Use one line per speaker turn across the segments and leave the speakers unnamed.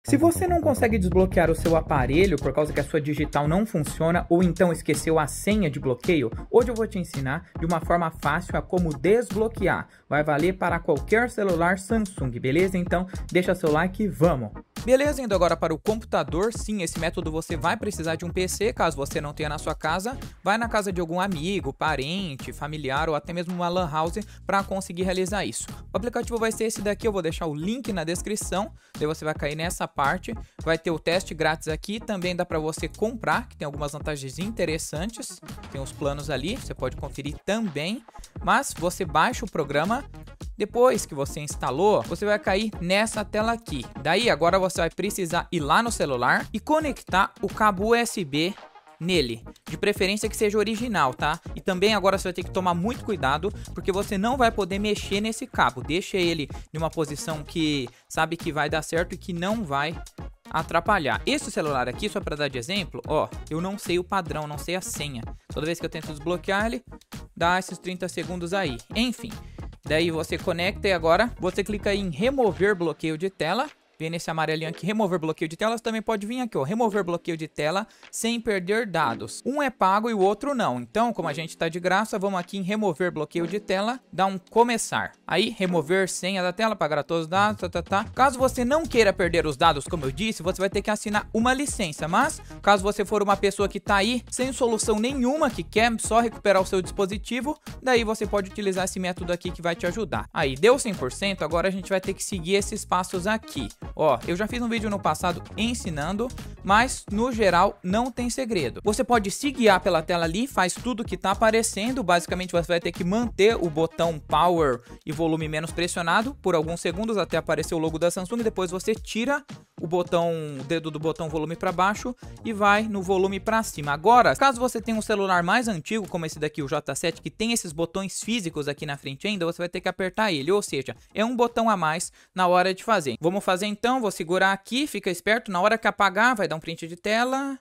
Se você não consegue desbloquear o seu aparelho por causa que a sua digital não funciona ou então esqueceu a senha de bloqueio, hoje eu vou te ensinar de uma forma fácil a como desbloquear. Vai valer para qualquer celular Samsung, beleza? Então deixa seu like e vamos! Beleza, indo agora para o computador. Sim, esse método você vai precisar de um PC, caso você não tenha na sua casa. Vai na casa de algum amigo, parente, familiar ou até mesmo uma LAN house para conseguir realizar isso. O aplicativo vai ser esse daqui, eu vou deixar o link na descrição. Daí você vai cair nessa parte, vai ter o teste grátis aqui. Também dá para você comprar, que tem algumas vantagens interessantes. Tem os planos ali, você pode conferir também. Mas você baixa o programa. Depois que você instalou, você vai cair nessa tela aqui. Daí agora você vai precisar ir lá no celular e conectar o cabo USB nele. De preferência que seja original, tá? E também agora você vai ter que tomar muito cuidado, porque você não vai poder mexer nesse cabo. Deixa ele em uma posição que sabe que vai dar certo e que não vai atrapalhar. Esse celular aqui, só para dar de exemplo, ó, eu não sei o padrão, não sei a senha. Toda vez que eu tento desbloquear ele, dá esses 30 segundos aí. Enfim. Daí você conecta e agora você clica em remover bloqueio de tela. Vem nesse amarelinho aqui, remover bloqueio de tela. Você também pode vir aqui, ó, remover bloqueio de tela sem perder dados. Um é pago e o outro não. Então, como a gente está de graça, vamos aqui em remover bloqueio de tela, dá um começar. Aí, remover senha da tela, apagar todos os dados, Caso você não queira perder os dados, como eu disse, você vai ter que assinar uma licença. Mas, caso você for uma pessoa que tá aí sem solução nenhuma, que quer só recuperar o seu dispositivo, daí você pode utilizar esse método aqui que vai te ajudar. Aí, deu 100%, agora a gente vai ter que seguir esses passos aqui. Ó, eu já fiz um vídeo no passado ensinando, mas no geral não tem segredo. Você pode se guiar pela tela ali, faz tudo que tá aparecendo. Basicamente você vai ter que manter o botão Power e volume menos pressionado por alguns segundos até aparecer o logo da Samsung. Depois você tira o dedo do botão volume para baixo e vai no volume para cima. Agora, caso você tenha um celular mais antigo, como esse daqui, o J7, que tem esses botões físicos aqui na frente ainda, você vai ter que apertar ele, ou seja, é um botão a mais na hora de fazer. Vamos fazer então, vou segurar aqui, fica esperto, na hora que apagar, vai dar um print de tela.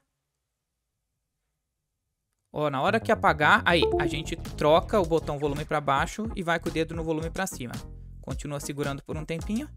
Ó, na hora que apagar, aí, a gente troca o botão volume para baixo e vai com o dedo no volume para cima. Continua segurando por um tempinho.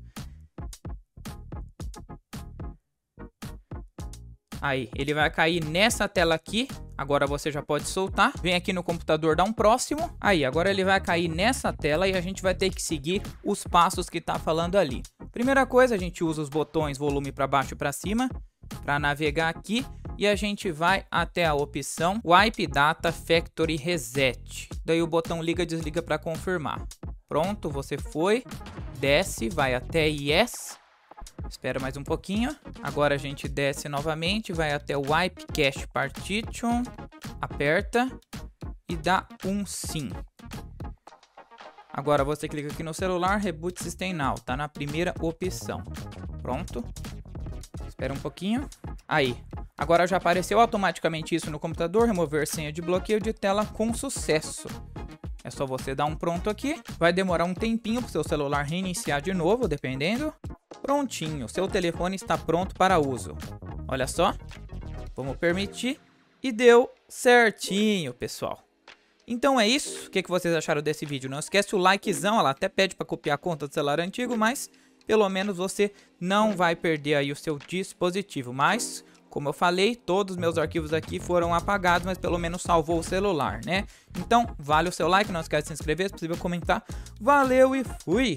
Aí, ele vai cair nessa tela aqui. Agora você já pode soltar. Vem aqui no computador, dá um próximo. Aí, agora ele vai cair nessa tela e a gente vai ter que seguir os passos que tá falando ali. Primeira coisa, a gente usa os botões volume para baixo e para cima para navegar aqui. E a gente vai até a opção Wipe Data Factory Reset. Daí o botão liga e desliga para confirmar. Pronto, você foi. Desce, vai até Yes. Espera mais um pouquinho. Agora a gente desce novamente, vai até o Wipe Cache Partition, aperta e dá um sim. Agora você clica aqui no celular, Reboot System Now, tá na primeira opção. Pronto. Espera um pouquinho. Aí. Agora já apareceu automaticamente isso no computador, remover senha de bloqueio de tela com sucesso. É só você dar um pronto aqui. Vai demorar um tempinho para o seu celular reiniciar de novo, dependendo. Prontinho, seu telefone está pronto para uso. Olha só. Vamos permitir. E deu certinho, pessoal. Então é isso. O que vocês acharam desse vídeo? Não esquece o likezão. Ela até pede para copiar a conta do celular antigo, mas pelo menos você não vai perder aí o seu dispositivo. Mas, como eu falei, todos os meus arquivos aqui foram apagados, mas pelo menos salvou o celular, né? Então, vale o seu like, não esquece de se inscrever, se possível comentar. Valeu e fui!